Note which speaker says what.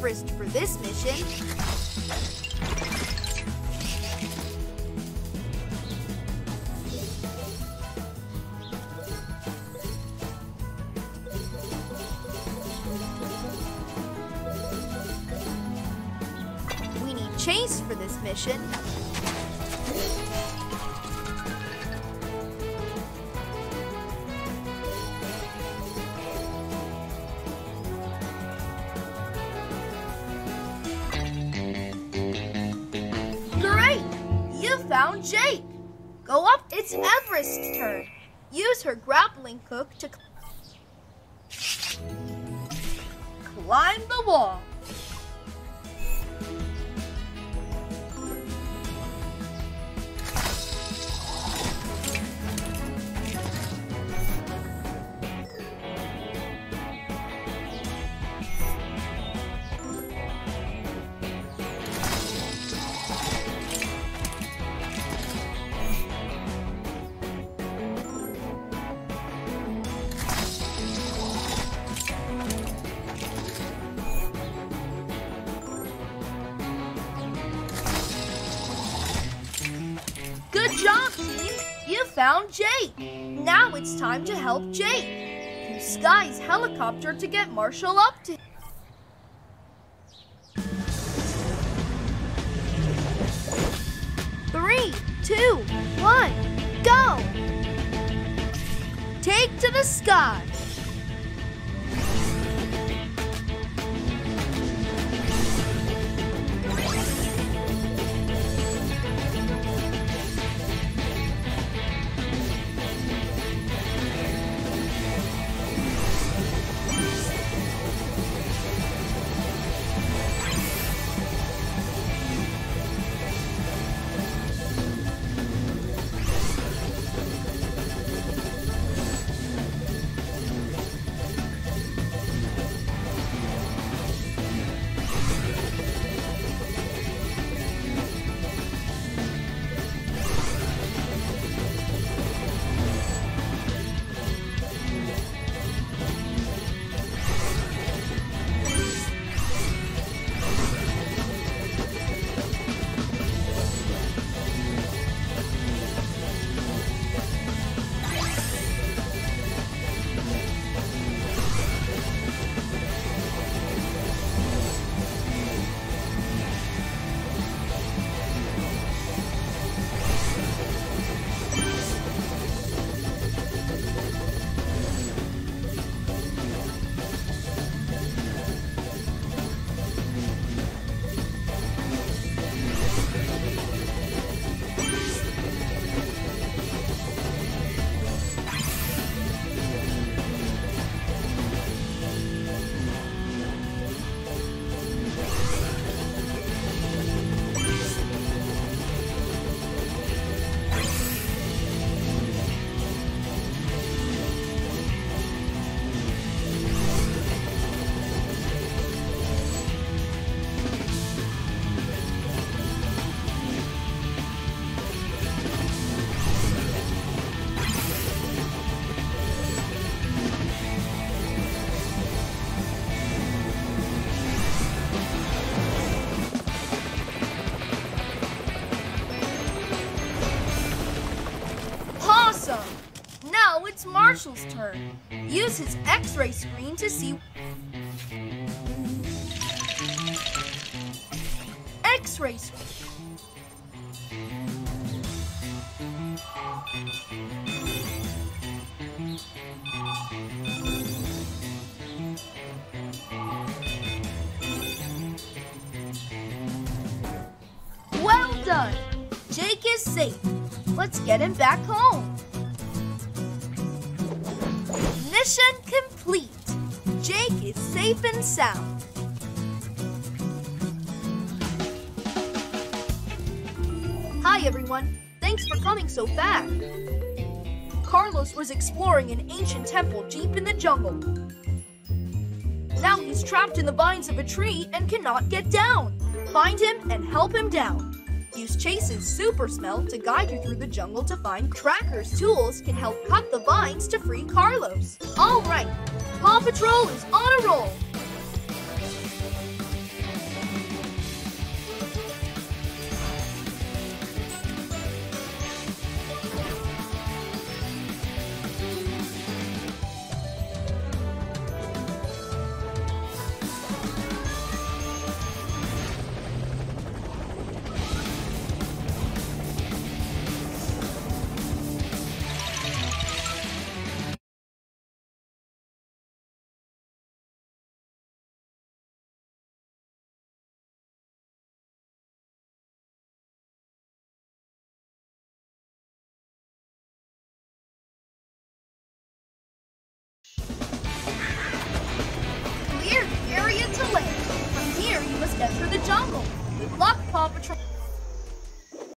Speaker 1: Everest for this mission. We need Chase for this mission.
Speaker 2: Found Jake. Go up. It's Everest's turn. Use her grappling hook to climb the wall. Good job, team! You found Jake! Now it's time to help Jake. Use Skye's helicopter to get Marshall up to him. 3, 2, 1, go! Take to the sky. Now it's Marshall's turn. Use his X-ray screen to see X-ray screen. Well done! Jake is safe. Let's get him back home. Mission complete. Jake is safe and sound. Hi everyone. Thanks for coming so fast. Carlos was exploring an ancient temple deep in the jungle. Now he's trapped in the vines of a tree and cannot get down. Find him and help him down. Use Chase's super smell to guide you through the jungle to find Tracker's tools can help cut the vines to free Carlos. All right, PAW Patrol is on a roll. must enter the jungle. Good luck, Paw Patrol.